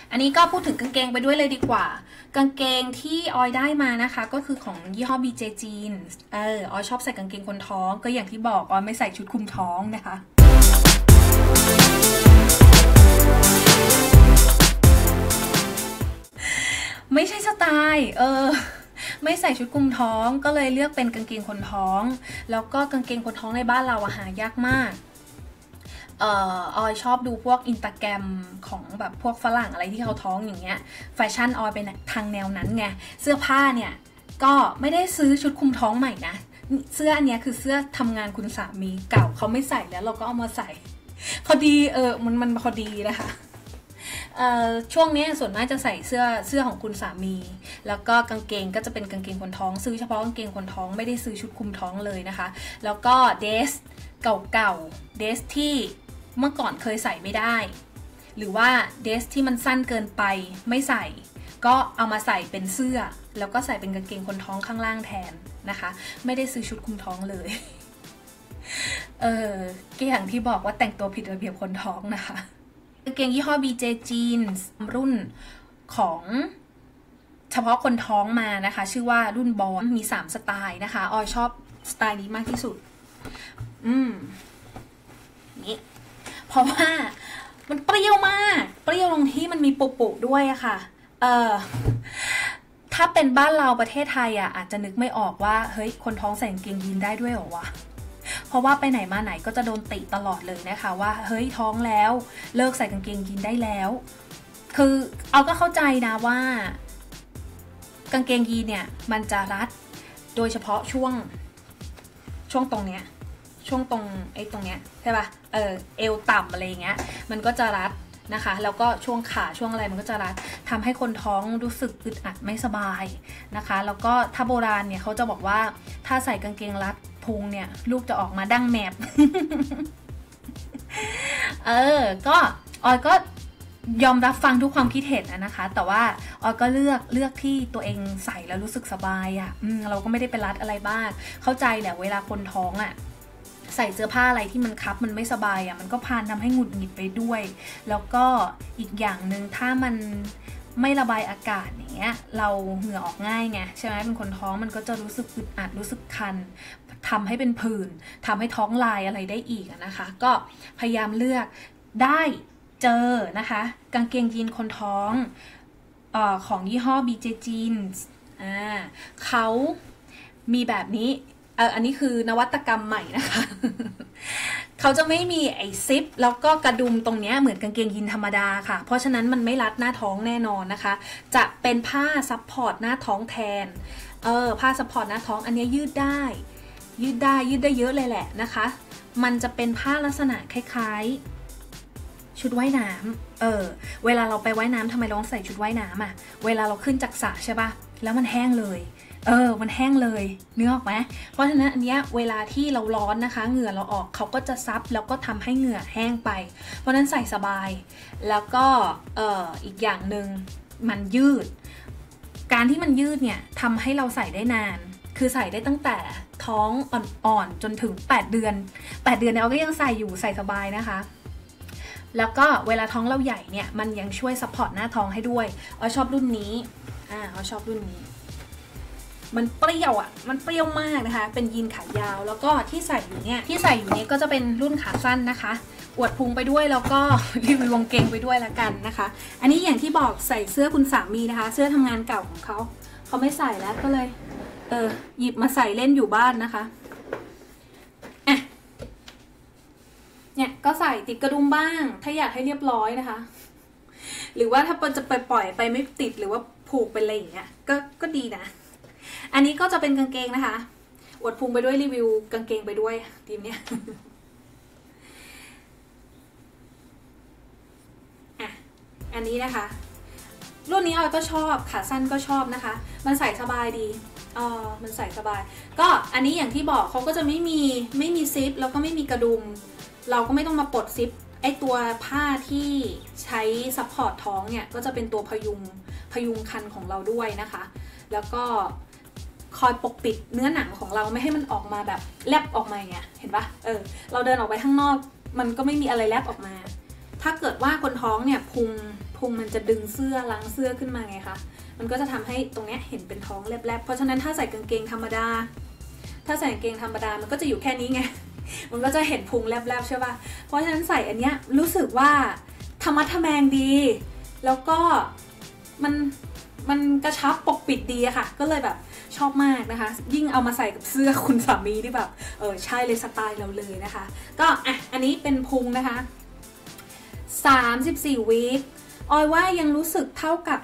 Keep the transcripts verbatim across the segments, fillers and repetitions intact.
อันนี้ก็พูดถึงกางเกงไปด้วยเลยดีกว่ากางเกงที่ออยได้มานะคะก็คือของยี่ห้อ บี เจ Jeans เออออยชอบใส่กางเกงคนท้องก็อย่างที่บอกออยไม่ใส่ชุดคลุมท้องนะคะไม่ใช่สไตล์เออไม่ใส่ชุดคลุมท้องก็เลยเลือกเป็นกางเกงคนท้องแล้วก็กางเกงคนท้องในบ้านเราอะหายากมากเอ่อออยชอบดูพวกอินสตาแกรมของแบบพวกฝรั่งอะไรที่เขาท้องอย่างเงี้ยแฟชั่นออยเป็นทางแนวนั้นไงเสื้อผ้าเนี่ยก็ไม่ได้ซื้อชุดคลุมท้องใหม่นะเสื้ออันเนี้ยคือเสื้อทำงานคุณสามีเก่าเขาไม่ใส่แล้วเราก็เอามาใส่พอดีเออมันมันพอดีนะคะช่วงนี้ส่วนมากจะใส่เสื้อเสื้อของคุณสามีแล้วก็กางเกงก็จะเป็นกางเกงคนท้องซื้อเฉพาะกางเกงคนท้องไม่ได้ซื้อชุดคลุมท้องเลยนะคะแล้วก็เดรสเก่าๆเดรสที่เมื่อก่อนเคยใส่ไม่ได้หรือว่าเดรสที่มันสั้นเกินไปไม่ใส่ก็เอามาใส่เป็นเสื้อแล้วก็ใส่เป็นกางเกงคนท้องข้างล่างแทนนะคะไม่ได้ซื้อชุดคลุมท้องเลยเออก็อย่างที่บอกว่าแต่งตัวผิดระเบียบคนท้องนะคะกางเกงยี่ห้อ บี เจ Jeans รุ่นของเฉพาะคนท้องมานะคะชื่อว่ารุ่นบอลมีสามสไตล์นะคะออยชอบสไตล์นี้มากที่สุดอืมนี่เพราะว่ามันเปรี้ยวมากเปรี้ยวตรงที่มันมีปุๆด้วยอะค่ะเออถ้าเป็นบ้านเราประเทศไทยอะอาจจะนึกไม่ออกว่าเฮ้ยคนท้องใส่กางเกงยีนได้ด้วยเหรอวะเพราะว่าไปไหนมาไหนก็จะโดนติตลอดเลยนะคะว่าเฮ้ยท้องแล้วเลิกใส่กางเกงยีนได้แล้วคือเอาก็เข้าใจนะว่ากางเกงยีนเนี่ยมันจะรัดโดยเฉพาะช่วงช่วงตรงเนี้ยช่วงตรงไอ้ตรงเนี้ยใช่ป่ะเออเอวต่ำอะไรอย่างเงี้ยมันก็จะรัดนะคะแล้วก็ช่วงขาช่วงอะไรมันก็จะรัดทำให้คนท้องรู้สึกอึดอัดไม่สบายนะคะแล้วก็ถ้าโบราณเนี่ยเขาจะบอกว่าถ้าใส่กางเกงรัดพุงเนี่ยลูกจะออกมาดั้งแมบ เออก็ออยก็ยอมรับฟังทุกความคิดเห็นนะคะแต่ว่าออยก็เลือกเลือกที่ตัวเองใส่แล้วรู้สึกสบายอ่ะอืมเราก็ไม่ได้ไปรัดอะไรบ้างเข้าใจแหละเวลาคนท้องอ่ะใส่เสื้อผ้าอะไรที่มันคับมันไม่สบายอ่ะมันก็พานทำให้หงุดหงิดไปด้วยแล้วก็อีกอย่างหนึ่งถ้ามันไม่ระบายอากาศอย่างเงี้ยเราเหงื่อออกง่ายไงใช่ไหมเป็นคนท้องมันก็จะรู้สึกอึดอัดรู้สึกคันทำให้เป็นผื่นทำให้ท้องลายอะไรได้อีกนะคะก็พยายามเลือกได้เจอนะคะกางเกงยีนคนท้องเอ่อของยี่ห้อ บี เจ Jeans อ่าเขามีแบบนี้เอออันนี้คือนวัตกรรมใหม่นะคะ เขาจะไม่มีไอ้ซิปแล้วก็กระดุมตรงเนี้ยเหมือนกางเกงยีนธรรมดาค่ะเพราะฉะนั้นมันไม่รัดหน้าท้องแน่นอนนะคะจะเป็นผ้าซับพอร์ตหน้าท้องแทนเออผ้าซับพอร์ตหน้าท้องอันนี้ยืดได้ยืดได้ยืดได้เยอะเลยแหละนะคะมันจะเป็นผ้าลักษณะคล้ายๆชุดว่ายน้ำเออเวลาเราไปว่ายน้ำทำไมเราต้องใส่ชุดว่ายน้ำอ่ะเวลาเราขึ้นจากสระใช่ป่ะแล้วมันแห้งเลยเออมันแห้งเลยนึกออกไหมเพราะฉะนั้นอันเนี้ยเวลาที่เราร้อนนะคะเหงื่อเราออกเขาก็จะซับแล้วก็ทำให้เหงื่อแห้งไปเพราะนั้นใส่สบายแล้วก็เอ่ออีกอย่างหนึ่งมันยืดการที่มันยืดเนี่ยทำให้เราใส่ได้นานคือใส่ได้ตั้งแต่ท้องอ่อนๆจนถึงแปดเดือนแปดเดือนเนี่ยเราก็ยังใส่อยู่ใส่สบายนะคะแล้วก็เวลาท้องเราใหญ่เนี่ยมันยังช่วยซัพพอร์ตหน้าท้องให้ด้วยอ๋อชอบรุ่นนี้อ่าอ๋อชอบรุ่นนี้มันเปรี้ยวอ่ะมันเปรี้ยวมากนะคะเป็นยีนขายาวแล้วก็ที่ใส่อยู่เนี่ยที่ใส่อยู่เนี่ยก็จะเป็นรุ่นขาสั้นนะคะอวดพุงไปด้วยแล้วก็รีวิวกางเกงไปด้วยละกันนะคะอันนี้อย่างที่บอกใส่เสื้อคุณสามีนะคะเสื้อทำงานเก่าของเขาเขาไม่ใส่แล้วก็เลยเออหยิบมาใส่เล่นอยู่บ้านนะคะอ่ะเนี่ยก็ใส่ติดกระดุมบ้างถ้าอยากให้เรียบร้อยนะคะหรือว่าถ้าจะไปปล่อยไปไม่ติดหรือว่าผูกเป็นอะไรอย่างเงี้ยก็ก็ดีนะอันนี้ก็จะเป็นกางเกงนะคะอวดพุงไปด้วยรีวิวกางเกงไปด้วยทีมเนี้ยอ่ะอันนี้นะคะรุ่นนี้ออยก็ชอบขาสั้นก็ชอบนะคะมันใส่สบายดีอ๋อมันใส่สบายก็อันนี้อย่างที่บอกเขาก็จะไม่มีไม่มีซิปแล้วก็ไม่มีกระดุมเราก็ไม่ต้องมาปลดซิปไอตัวผ้าที่ใช้ซัพพอร์ตท้องเนี่ยก็จะเป็นตัวพยุงพยุงคันของเราด้วยนะคะแล้วก็คอยปกปิดเนื้อหนังของเราไม่ให้มันออกมาแบบแลบออกมาอย่างเงี้ยเห็นปะเออเราเดินออกไปข้างนอกมันก็ไม่มีอะไรแลบออกมาถ้าเกิดว่าคนท้องเนี่ยพุงพุงมันจะดึงเสื้อล้างเสื้อขึ้นมาไงคะมันก็จะทำให้ตรงเนี้ยเห็นเป็นท้องแลบๆเพราะฉะนั้นถ้าใส่กางเกงธรรมดาถ้าใส่กางเกงธรรมดามันก็จะอยู่แค่นี้ไงมันก็จะเห็นพุงแลบๆใช่ป่ะเพราะฉะนั้นใส่อันเนี้ยรู้สึกว่าธรรมะทแมงดีแล้วก็มันมันกระชับปกปิดดีอะค่ะก็เลยแบบชอบมากนะคะยิ่งเอามาใส่กับเสื้อคุณสามีที่แบบเออใช่เลยสไตล์เราเลยนะคะก็อ่ะอันนี้เป็นพุงนะคะสามสิบสี่วีคออยว่ายังรู้สึกเท่ากับ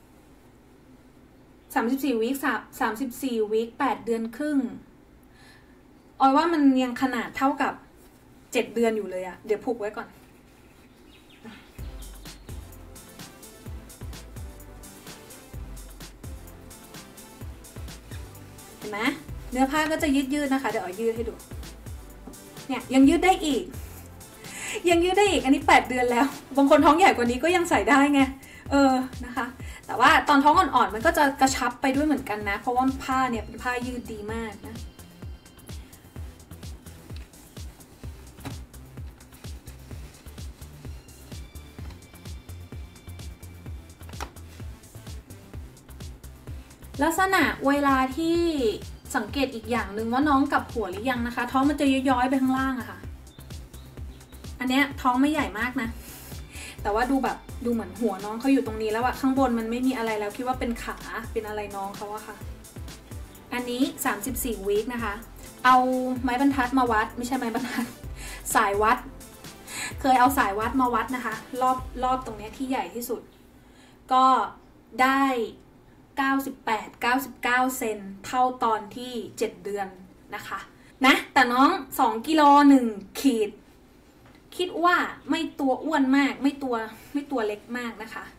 สามสิบสี่วีคสามสิบสี่วีคแปดเดือนครึ่งออยว่ามันยังขนาดเท่ากับเจ็ดเดือนอยู่เลยอะเดี๋ยวผูกไว้ก่อนเห็นไหมเนื้อผ้าก็จะยืดยืดนะคะเดี๋ยวออยยืดให้ดูเนี่ยยังยืดได้อีกยังยืดได้อีกอันนี้แปดเดือนแล้วบางคนท้องใหญ่กว่านี้ก็ยังใส่ได้ไงเออนะคะแต่ว่าตอนท้องอ่อนๆมันก็จะกระชับไปด้วยเหมือนกันนะเพราะว่าผ้าเนี่ยเป็นผ้ายืดดีมากนะลักษณะเวลาที่สังเกตอีกอย่างหนึ่งว่าน้องกลับหัวหรือยังนะคะท้องมันจะย้อยๆไปข้างล่างอะค่ะอันเนี้ยท้องไม่ใหญ่มากนะแต่ว่าดูแบบดูเหมือนหัวน้องเขาอยู่ตรงนี้แล้วอะข้างบนมันไม่มีอะไรแล้วคิดว่าเป็นขาเป็นอะไรน้องเขาอะค่ะอันนี้สามสิบสี่วีคนะคะเอาไม้บรรทัดมาวัดไม่ใช่ไม้บรรทัดสายวัดเคยเอาสายวัดมาวัดนะคะรอบรอบตรงนี้ที่ใหญ่ที่สุดก็ได้เก้าสิบแปด เก้าสิบเก้าเซนเท่าตอนที่เจ็ดเดือนนะคะนะแต่น้องสองกิโลหนึ่งขีดคิดว่าไม่ตัวอ้วนมากไม่ตัวไม่ตัวเล็กมากนะคะ